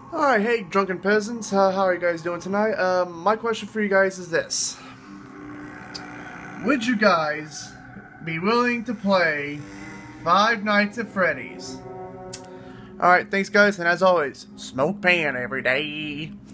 Alright, hey, Drunken Peasants, how are you guys doing tonight? My question for you guys is this. Would you guys be willing to play Five Nights at Freddy's? Alright, thanks guys, and as always, smoke pan every day.